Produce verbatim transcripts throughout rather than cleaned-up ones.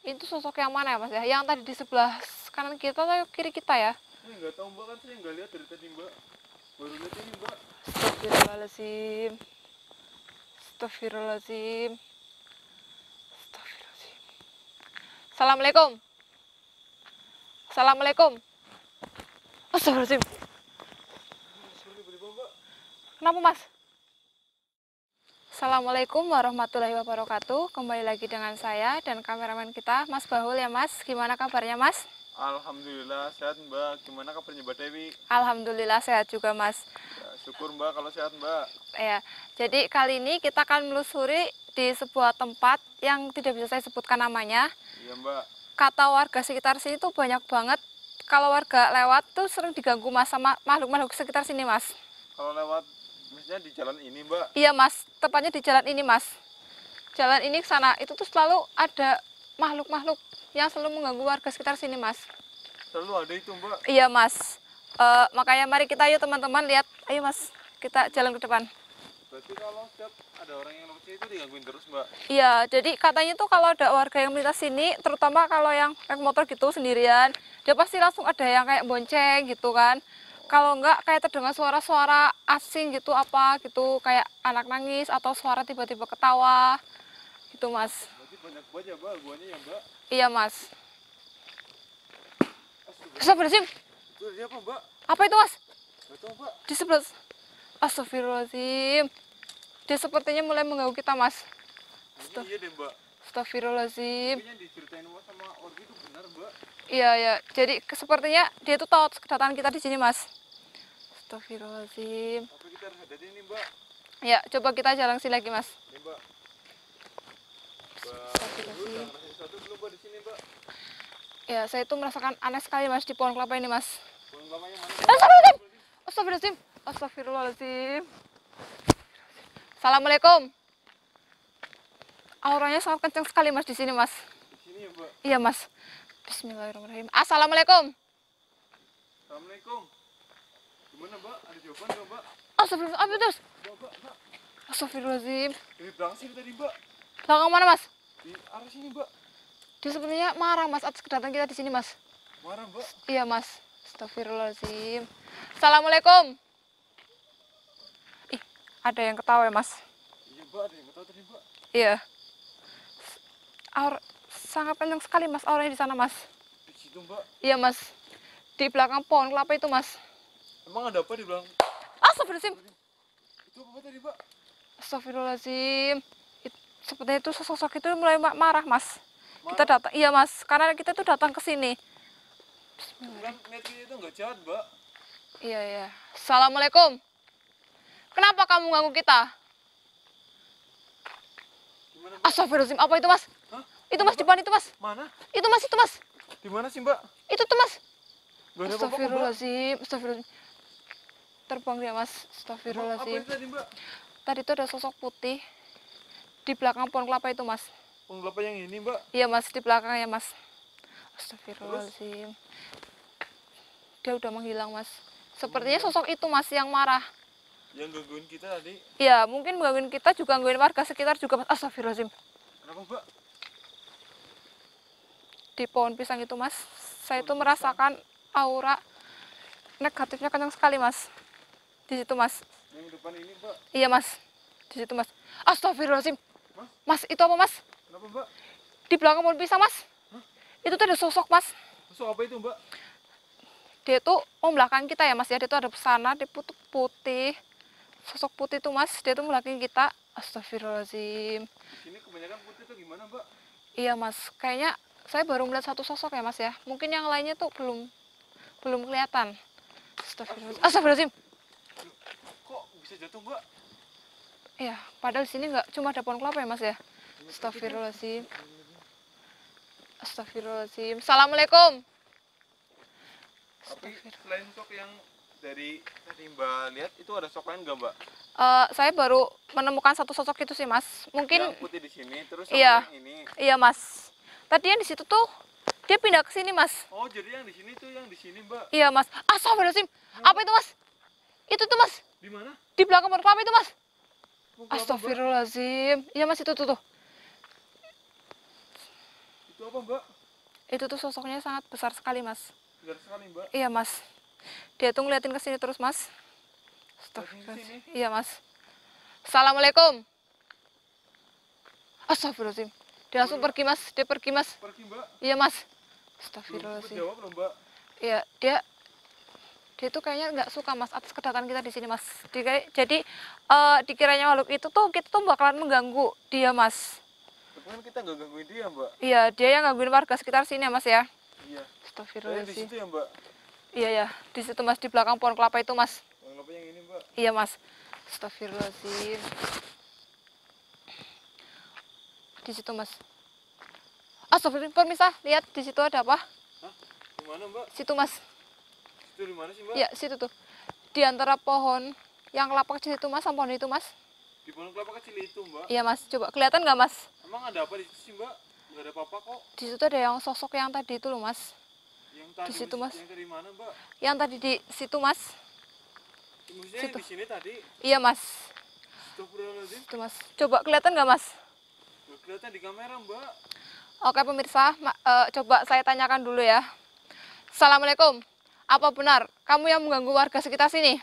Itu sosok yang mana ya mas ya? Yang tadi di sebelah kanan kita atau kiri kita ya? Ini nggak tahu mbak, kan saya nggak lihat dari tadi mbak. Baru lihat ini mbak. Astagfirullahaladzim. Astagfirullahaladzim. Astagfirullahaladzim. Assalamualaikum. Assalamualaikum. Astagfirullahaladzim. Kenapa mas? Assalamualaikum warahmatullahi wabarakatuh. Kembali lagi dengan saya dan kameramen kita Mas Bahul ya mas. Gimana kabarnya mas? Alhamdulillah sehat mbak. Gimana kabarnya mbak Dewi? Alhamdulillah sehat juga mas. Ya, syukur mbak kalau sehat mbak. Ya, jadi kali ini kita akan menelusuri di sebuah tempat yang tidak bisa saya sebutkan namanya. Iya mbak. Kata warga sekitar sini tuh banyak banget. Kalau warga lewat tuh sering diganggu mas sama makhluk-makhluk sekitar sini mas. Kalau lewat misalnya di jalan ini mbak. Iya mas, tepatnya di jalan ini mas. Jalan ini ke sana itu tuh selalu ada makhluk-makhluk yang selalu mengganggu warga sekitar sini mas. Selalu ada itu mbak. Iya mas. Uh, makanya mari kita yuk teman-teman lihat. Ayo mas, kita jalan ke depan. Berarti kalau setiap ada orang yang lewat sini itu digangguin terus mbak. Iya, jadi katanya tuh kalau ada warga yang melintas sini, terutama kalau yang naik motor gitu sendirian, dia pasti langsung ada yang kayak bonceng gitu kan. Kalau enggak kayak terdengar suara-suara asing gitu apa gitu, kayak anak nangis atau suara tiba-tiba ketawa gitu mas. Berarti banyak banget ya mbak guanya ya mbak. Iya mas. Astagfirullahaladzim. Itu dia apa mbak? Apa itu mas? Gak tahu mbak. Di sebelah. Astagfirullahaladzim. Dia sepertinya mulai mengganggu kita mas. Ini iya deh mbak. Astagfirullahaladzim. Tapi yang diceritain sama orang itu benar mbak. Iya ya. Jadi sepertinya dia tuh tahu kedatangan kita di sini mas. Astagfirullahaladzim. Tapi kita harus hadapi ini mbak. Ya, coba kita jalan sini lagi mas. Ini mbak. Astagfirullahaladzim. Mbak, sesuatu belum mbak di sini mbak. Ya, saya itu merasakan aneh sekali mas di pohon kelapa ini mas. Pohon kelapanya mana? Astagfirullahaladzim. Astagfirullahaladzim. Astagfirullahaladzim. Assalamualaikum. Auranya sangat kencang sekali mas di sini mas. Di sini ya mbak. Iya mas. Bismillahirrahmanirrahim. Assalamualaikum. Assalamualaikum. Gimana mbak? Ada jawaban nggak mbak? Astagfirullahaladzim. Apa terus? Mbak, mbak, mbak. Astagfirullahaladzim. Dari belakang sini tadi mbak. Belakang mana mas? Di arah sini mbak. Dia sebenarnya marah mas atas kedatangan kita di sini mas. Marah mbak. Iya mas. Astagfirullahaladzim. Assalamualaikum. Ih, ada yang ketawa ya mas. Iya mbak, ada yang nggak tahu tadi mbak. Iya. Aur sangat kencang sekali mas auranya di sana mas. Di situ mbak. Iya mas. Di belakang pohon kelapa itu mas. Emang ada apa di belakang? Astagfirullahaladzim. Itu apa tadi mbak? Astagfirullahaladzim. It- Sepertinya itu sosok itu mulai ma- marah mas. Marah? Kita datang, iya mas. Karena kita itu datang ke sini. Kan niat kita itu nggak jahat mbak. Iya iya. Assalamualaikum. Kenapa kamu ganggu kita? Gimana mbak? Astagfirullahaladzim. Apa itu mas? Hah? Itu mas, depan itu mas. Mana? Itu mas, itu mas. Di mana sih mbak? Itu tuh mas. Gak ada apa-apa kok, mbak. Astagfirullahaladzim. Astagfirullahaladzim. Terbang dia mas. Emang apa Astagfirullahaladzim. itu tadi mbak? Tadi itu ada sosok putih di belakang pohon kelapa itu mas. Pohon kelapa yang ini mbak. Iya mas, di belakangnya mas. Astagfirullahaladzim. Dia udah menghilang mas. Sepertinya sosok itu mas yang marah. Yang gangguin kita tadi. Iya, mungkin gangguin kita juga gangguin warga sekitar juga mas. Astagfirullahaladzim. Kenapa mbak? Di pohon pisang itu mas, saya itu merasakan aura negatifnya kencang sekali mas. Di situ mas. Yang depan ini mbak. Iya mas. Di situ mas. Astagfirullahaladzim. Mas? Mas, itu apa mas? Kenapa mbak? Di belakang pohon pisang mas. Hah? Itu tuh ada sosok mas. Masuk apa itu mbak? Dia tuh om belakang kita ya mas ya. Dia tuh ada pesana, dia putih putih. Sosok putih tuh mas, dia tuh belakang kita. Astagfirullahaladzim. Di sini kebanyakan putih tuh gimana mbak? Iya mas, kayaknya saya baru melihat satu sosok ya mas ya. Mungkin yang lainnya tuh belum belum kelihatan. Astagfirullahaladzim. Astagfirullahaladzim. Kok bisa jatuh mbak? Iya, padahal di sini nggak cuma ada pohon kelapa ya mas ya. Astagfirullahaladzim. Astagfirullahaladzim. Assalamualaikum. Tapi selain sok yang dari tadi mbak lihat, itu ada sok lain nggak mbak? Eh, saya baru menemukan satu sosok itu sih mas. Mungkin Yang putih di sini, terus sama iya. yang ini. Iya mas. Tadi yang di situ tuh dia pindah ke sini mas. Oh jadi yang di sini tuh yang di sini mbak? Iya mas. Astagfirullahaladzim. Apa itu mas? Itu tuh mas. Di mana? Di belakang pohon kelapa itu mas. Pohon kelapa, Mbak. Astagfirullahaladzim. Iya mas itu tuh tuh. Itu Itu apa mbak? Itu tuh sosoknya sangat besar sekali mas. Besar sekali mbak. Iya mas. Dia tuh ngeliatin ke sini terus mas. Lagi di sini. Iya mas. Assalamualaikum. Astagfirullahaladzim. Dia langsung pergi mas. Dia pergi mas. Pergi mbak. Iya mas. Belum sempet Astagfirullahaladzim. jawab loh mbak. Iya dia dia tuh kayaknya nggak suka mas atas kedatangan kita di sini mas. Di- jadi eh, dikiranya makhluk itu tuh kita tuh bakalan mengganggu dia mas. Tapi kan kita nggak gangguin dia mbak. Iya dia yang gangguin warga sekitar sini ya mas ya. Iya. Saya di Astagfirullahaladzim. situ ya mbak. Iya ya di situ mas di belakang pohon kelapa itu mas. Bang apa yang ini mbak? Iya mas. Astagfirullahaladzim. Di situ mas. Astagfirullahaladzim permisah lihat di situ ada apa? Hah? Di mana mbak? Situ mas. Itu di mana sih mbak? Iya situ tuh. Di antara pohon yang kelapa kecil itu mas sama pohon itu mas. Di pohon kelapa kecil itu mbak. Iya mas. Coba kelihatan nggak mas? Emang ada apa di situ sih mbak? Nggak ada apa-apa kok. Di situ ada yang sosok yang tadi itu loh mas. Yang tadi situ, Mas. Yang dari mana mbak? Yang tadi di situ mas. Maksudnya yang Situ. di sini tadi. Iya mas. Astagfirullahaladzim. Itu mas. Coba kelihatan nggak mas? Nggak kelihatan di kamera mbak. Oke pemirsa, ma- eh, coba saya tanyakan dulu ya. Assalamualaikum. Apa benar kamu yang mengganggu warga sekitar sini?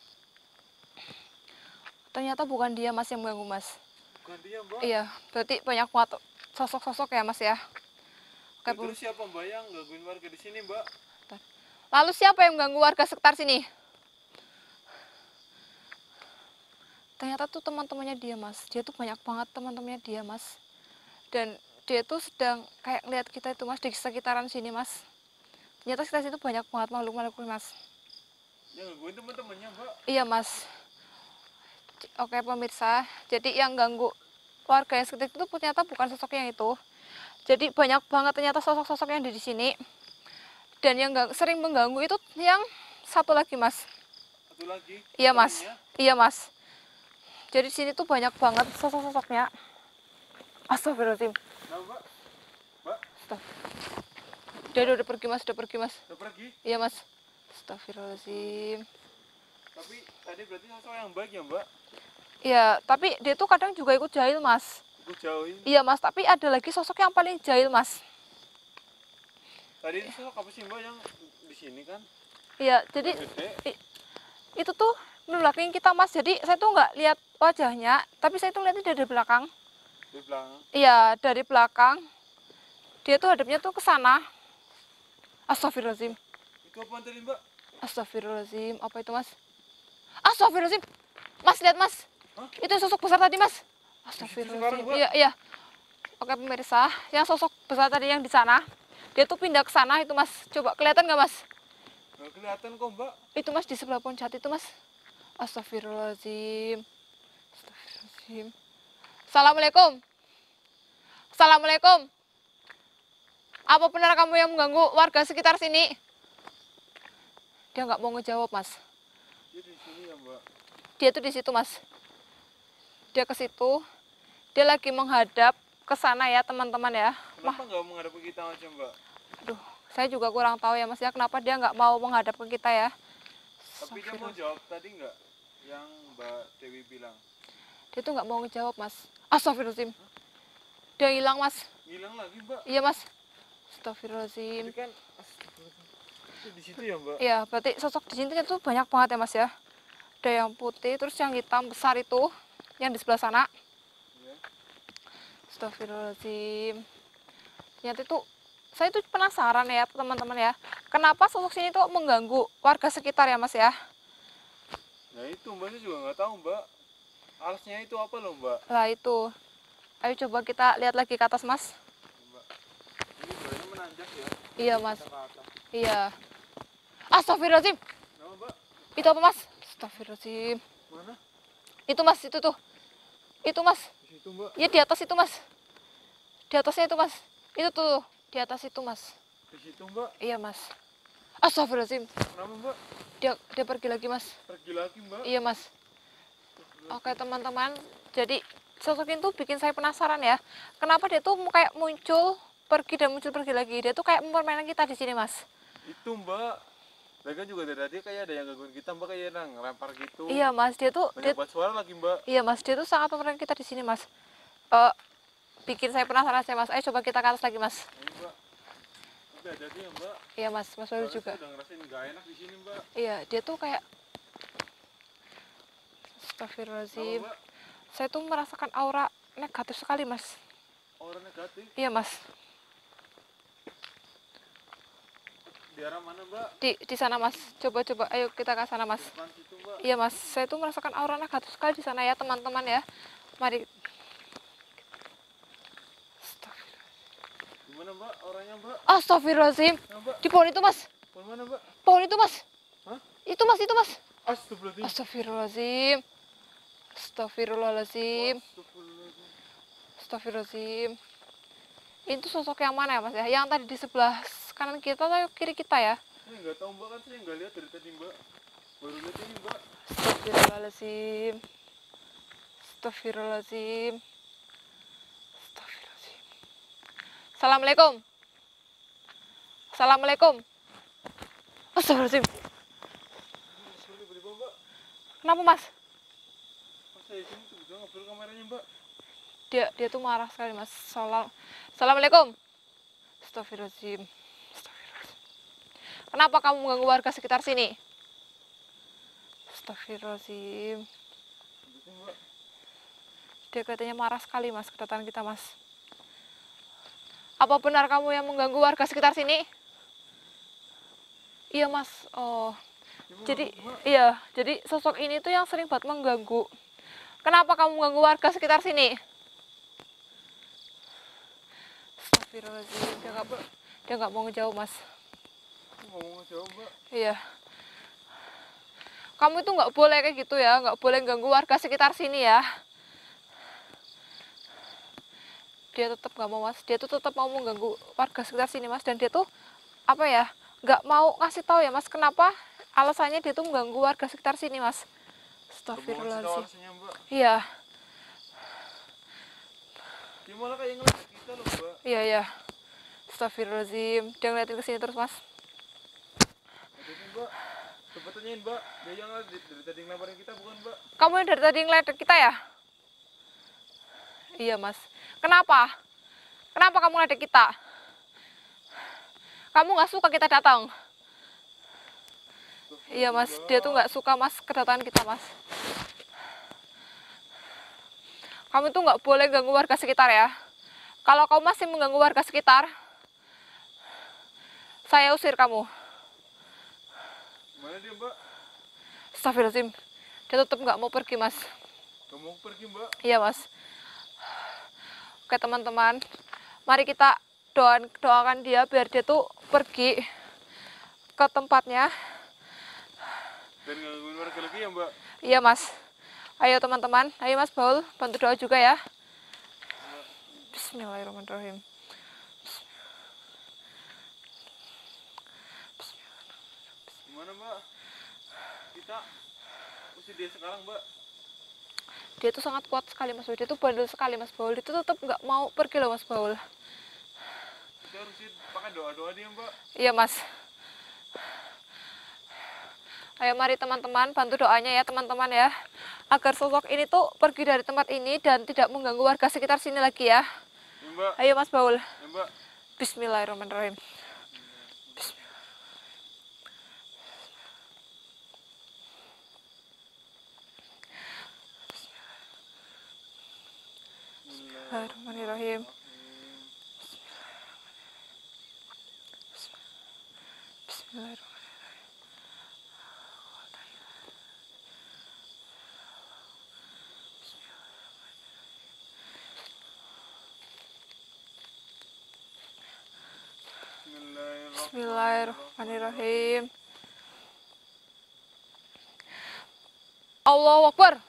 Ternyata bukan dia mas yang mengganggu mas. Bukan dia mbak. Iya, berarti banyak banget sosok-sosok ya mas ya. Oke, Terus siapa mbak yang gangguin warga di sini mbak? lalu siapa yang mengganggu warga sekitar sini? Ternyata tuh teman-temannya dia mas. Dia tuh banyak banget teman-temannya dia mas. Dan dia tuh sedang kayak ngeliat kita itu mas di sekitaran sini mas. Ternyata sekitar situ banyak banget makhluk-makhluk mas. Yang gangguin teman-temannya mbak. Iya mas. Oke pemirsa, jadi yang ganggu warga yang sekitar itu ternyata bukan sosok yang itu. Jadi banyak banget ternyata sosok-sosok yang ada di sini. Dan yang gang- sering mengganggu itu yang satu lagi mas. Satu lagi. Iya mas, temennya. iya mas. Jadi di sini tuh banyak banget sosok-sosoknya. Astagfirullahaladzim. Nah mbak. Mbak. Stop. Dia udah, udah pergi mas, udah pergi mas. Udah pergi. Iya mas. Astagfirullahaladzim. Tapi tadi berarti sosok yang baik ya mbak. Iya, tapi dia tuh kadang juga ikut jahil mas. Aku jauhin. Iya mas, tapi ada lagi sosok yang paling jahil mas. Tadi itu sosok apa sih mbak yang di sini kan? Iya, jadi Gede. i- itu tuh belakang kita mas. Jadi saya tuh nggak lihat wajahnya, tapi saya tuh lihatnya dari belakang. Di belakang. Iya, dari belakang. Dia tuh hadapnya tuh ke sana. Astagfirullahaladzim. Itu apaan tadi mbak? Astagfirullahaladzim. Apa itu mas? Astagfirullahaladzim. Mas lihat mas. Hah? Itu yang sosok besar tadi mas. sekarang, Astagfirullahaladzim. Mbak? Iya iya. Oke pemirsa, yang sosok besar tadi yang di sana, dia tuh pindah ke sana itu mas. Coba kelihatan nggak mas? Nggak kelihatan kok mbak. Itu mas di sebelah pohon jati itu mas. Astagfirullahaladzim. Astagfirullahaladzim. Assalamualaikum. Assalamualaikum. Apa benar kamu yang mengganggu warga sekitar sini? Dia nggak mau ngejawab mas. Dia di sini ya mbak. Dia tuh di situ mas. Dia ke situ. Dia lagi menghadap ke sana ya teman-teman ya. Kenapa nggak menghadap ke kita aja mbak? Aduh, saya juga kurang tahu ya mas ya kenapa dia nggak mau menghadap ke kita ya. Tapi dia mau jawab tadi nggak? Yang mbak Dewi bilang. Dia tuh nggak mau ngejawab mas. Astagfirullahaladzim. Dia hilang mas. Ngilang lagi mbak. Iya mas. Tadi Astagfirullahaladzim. kan. Astagfirullahaladzim. Itu di situ ya mbak. Iya, berarti sosok di sini tuh banyak banget ya mas ya. Ada yang putih, terus yang hitam besar itu, yang di sebelah sana. Ya. Astagfirullahaladzim. Ternyata itu, saya tuh penasaran ya teman-teman ya. Kenapa sosok sini tuh mengganggu warga sekitar ya mas ya? Nah itu mbak saya juga nggak tahu mbak. Alasnya itu apa loh mbak? Lah itu. Ayo coba kita lihat lagi ke atas mas. Mbak. Ini jalannya menanjak ya. Iya mas. Kita ke atas. Iya. Astagfirullahaladzim. Nama mbak? Itu apa mas? Astagfirullahaladzim. Mana? Itu mas, itu tuh. Itu mas. Di situ mbak. Ya di atas itu mas. Di atasnya itu mas. Itu tuh. Di atas itu mas. Di situ mbak. Iya mas. Astagfirullahaladzim. Kenapa mbak? Dia, dia pergi lagi mas. Pergi lagi mbak. Iya mas. Oke teman-teman. Jadi sosok itu bikin saya penasaran ya. Kenapa dia tuh kayak muncul, pergi dan muncul pergi lagi. Dia tuh kayak mempermainkan kita di sini mas. Itu mbak. Mereka juga dari tadi kayak ada yang gangguin kita mbak, kayak yang ngelempar gitu. Iya mas. Dia tuh. Banyak Dia, buat suara lagi mbak. iya mas. Dia tuh sangat mempermainkan kita di sini mas. Eh bikin saya penasaran saya mas. Ayo coba kita ke atas lagi mas. Ayo mbak. Tapi hati-hati ya mbak. Iya mas, mas Baul Soalnya juga. saya udah ngerasain nggak enak di sini mbak. Iya, dia tuh kayak Kenapa Astagfirullahaladzim. mbak? Saya tuh merasakan aura negatif sekali mas. Orang negatif. Iya mas. Di arah mana mbak? Di di sana mas. Coba coba. Ayo kita ke sana mas. Depan situ mbak. Iya mas. Saya tuh merasakan aura negatif sekali di sana ya teman-teman ya. Mari. Gimana mbak? Orangnya mbak? Astagfirullahaladzim. Ya mbak. Di pohon itu mas. Pohon mana mbak? Pohon itu mas. Hah? Itu mas itu mas. Astagfirullahaladzim. Astagfirullahaladzim. Astagfirullahaladzim. Astagfirullahaladzim. Astagfirullahaladzim. Itu sosok yang mana ya mas ya? Yang tadi di sebelah kanan kita atau kiri kita ya? Saya nggak tahu mbak, kan saya nggak lihat dari tadi mbak. Baru lihat ini mbak. Astagfirullahaladzim. Astagfirullahaladzim. Astagfirullahaladzim. Assalamualaikum. Assalamualaikum. Astagfirullahaladzim. Seperti berapa mbak? Kenapa mas? Pas saya di sini tuh udah ngobrol kameranya mbak. Dia dia tuh marah sekali mas. Salam. Assalamualaikum. Astagfirullahaladzim. Astagfirullahaladzim. Kenapa kamu mengganggu warga sekitar sini? Astagfirullahaladzim. Gitu mbak. Dia katanya marah sekali mas kedatangan kita mas. Apa benar kamu yang mengganggu warga sekitar sini? Iya mas. Oh. Ya, mbak, Jadi mbak. iya. Jadi sosok ini tuh yang sering banget mengganggu. Kenapa kamu mengganggu warga sekitar sini? Astagfirullahaladzim. Dia nggak dia nggak mau ngejauh mas. Ngomong jauh mbak. Iya. Kamu itu nggak boleh kayak gitu ya, nggak boleh ganggu warga sekitar sini ya. Dia tetap nggak mau mas, dia tuh tetap mau mengganggu warga sekitar sini mas, dan dia tuh apa ya, nggak mau ngasih tahu ya mas kenapa alasannya dia tuh mengganggu warga sekitar sini mas. Astagfirullahaladzim. Alasannya mbak. Iya, Dia malah kayak ngeliat kita loh mbak. iya iya. Astagfirullahaladzim. Dia ngeliatin ke sini terus mas. Hati-hati mbak. Coba tanyain mbak. Dia yang dari, dari tadi ngelaparin kita bukan mbak? Kamu yang dari tadi ngeliat kita ya? Iya mas. Kenapa? Kenapa kamu ngeliat kita? Kamu nggak suka kita datang? Iya mas, dia tuh nggak suka mas kedatangan kita mas. Kamu tuh nggak boleh ganggu warga sekitar ya. Kalau kamu masih mengganggu warga sekitar, saya usir kamu. Mana dia mbak? Astagfirullahaladzim. Dia tetap nggak mau pergi mas. Gak mau pergi mbak. Iya mas. Oke teman-teman, mari kita doakan, doakan dia biar dia tuh pergi ke tempatnya. Dan gangguin warga lagi ya mbak. Iya mas. Ayo teman-teman, ayo mas Baul, bantu doa juga ya. Bismillahirrahmanirrahim. Gimana mbak? Kita usir dia sekarang mbak. Dia tuh sangat kuat sekali mas Baul, dia tuh bandel sekali mas Baul. Dia tuh tetap nggak mau pergi loh mas Baul. Kita harus pakai doa-doa dia mbak. Iya mas. Ayo mari teman-teman, bantu doanya ya teman-teman ya, agar sosok ini tuh pergi dari tempat ini dan tidak mengganggu warga sekitar sini lagi ya. Ya mbak. Ayo mas Baul. Ya mbak. Bismillahirrahmanirrahim. Bismillahirrahmanirrahim. Bismillahirrahmanirrahim. Bismillahirrahmanirrahim. Allahu Akbar.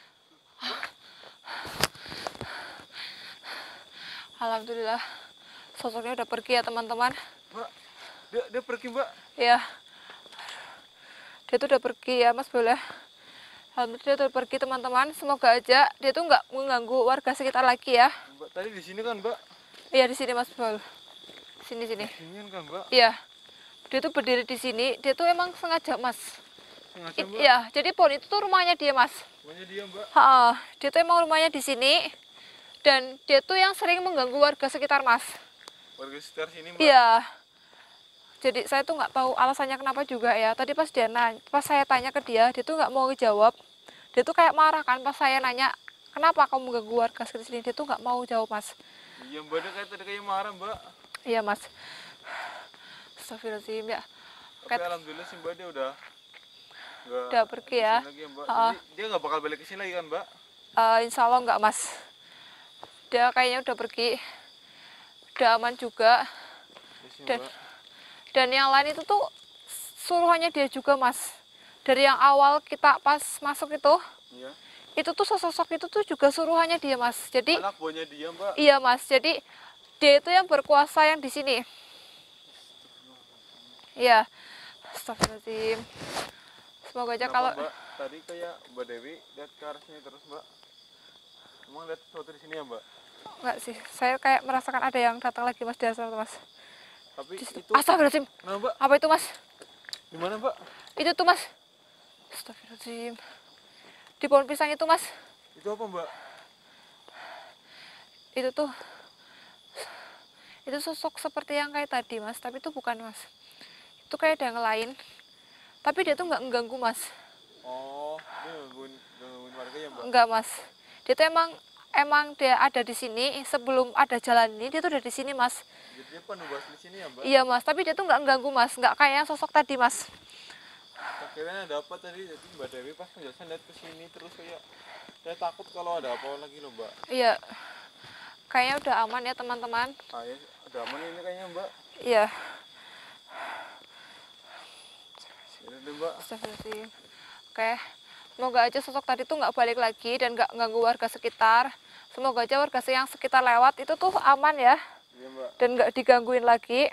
Alhamdulillah, sosoknya udah pergi ya teman-teman. Mbak, dia, dia pergi mbak. Ya, dia tuh udah pergi ya mas boleh. Alhamdulillah dia udah pergi teman-teman. Semoga aja dia tuh nggak mengganggu warga sekitar lagi ya. Mbak tadi di sini kan mbak. Iya di sini mas Bol. Sini sini. Sini kan mbak. Iya. Dia tuh berdiri di sini. Dia tuh emang sengaja mas. Sengaja I- mbak. Iya. Jadi pohon itu tuh rumahnya dia mas. Pokoknya dia mbak. Ha, dia tuh emang rumahnya di sini. Dan dia tuh yang sering mengganggu warga sekitar, Mas. Warga sekitar sini, Mbak. Iya. Jadi saya tuh nggak tahu alasannya kenapa juga ya. Tadi pas dia nanya, pas saya tanya ke dia, dia tuh nggak mau jawab. Dia tuh kayak marah kan pas saya nanya, kenapa kamu mengganggu warga sekitar sini? Dia tuh nggak mau jawab, Mas. Iya, Mbak, dia kayak tadi kayak marah, Mbak. Iya, Mas. Astagfirullahaladzim ya. Tapi Kayak alhamdulillah sih, Mbak, dia udah nggak udah pergi ya. kesini lagi ya, Mbak. Ha-ha. Jadi dia nggak bakal balik ke sini lagi kan, Mbak? Eh, insya Allah nggak, Mas. Dia kayaknya udah pergi. Udah aman juga. Ya sih, Dan Mbak. dan yang lain itu tuh suruhannya dia juga, Mas. Dari yang awal kita pas masuk itu, Iya. itu tuh sosok itu tuh juga suruhannya dia, Mas. Jadi Anak buahnya dia, Mbak. iya, Mas. Jadi dia itu yang berkuasa yang di sini. Iya. Astagfirullahaladzim. Semoga aja Kenapa, kalau Mbak? Tadi kayak Mbak Dewi lihat ke arah sini terus, Mbak. Emang lihat sesuatu di sini ya, Mbak? enggak sih, saya kayak merasakan ada yang datang lagi, Mas, di atas, Mas. Tapi Di situ. itu Astagfirullahaladzim. nah, Mbak, Apa itu, Mas? di mana, Mbak? Itu tuh, Mas. Astagfirullahaladzim. Di pohon pisang itu, Mas. Itu apa, Mbak? Itu tuh itu sosok seperti yang kayak tadi, Mas, tapi itu bukan, Mas. Itu kayak ada yang lain, tapi dia tuh nggak mengganggu, Mas. Oh, dia gangguin, gangguin warga ya, Mbak? Enggak, Mas. Dia tuh emang emang dia ada di sini sebelum ada jalan ini, dia tuh udah di sini, Mas. Jadi dia penubas di sini ya, Mbak? Iya, Mas, tapi dia tuh nggak mengganggu, Mas, nggak kayak yang sosok tadi, Mas. Akhirnya ada apa tadi? Jadi Mbak Dewi pas penjelasan lihat ke sini terus kayak saya takut kalau ada apa lagi loh, Mbak. Iya, kayaknya udah aman ya, teman-teman. Ah, ya, ada aman ini kayaknya, Mbak. Iya. Ini deh, Mbak. Astagfirullahaladzim. Oke, semoga aja sosok tadi tuh nggak balik lagi dan nggak ganggu warga sekitar. Semoga aja warga yang sekitar lewat itu tuh aman ya Iya, Mbak. dan nggak digangguin lagi.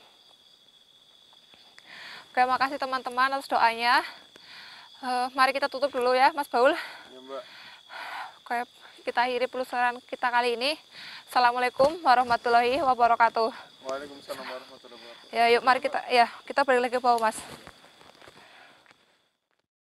Oke, makasih teman-teman atas doanya. Eh, mari kita tutup dulu ya, Mas Baul. Iya, Mbak. Oke, kita akhiri penelusuran kita kali ini. Assalamualaikum warahmatullahi wabarakatuh. Waalaikumsalam warahmatullahi wabarakatuh. Ya, yuk mari kita ya kita balik lagi ke bawah, Mas.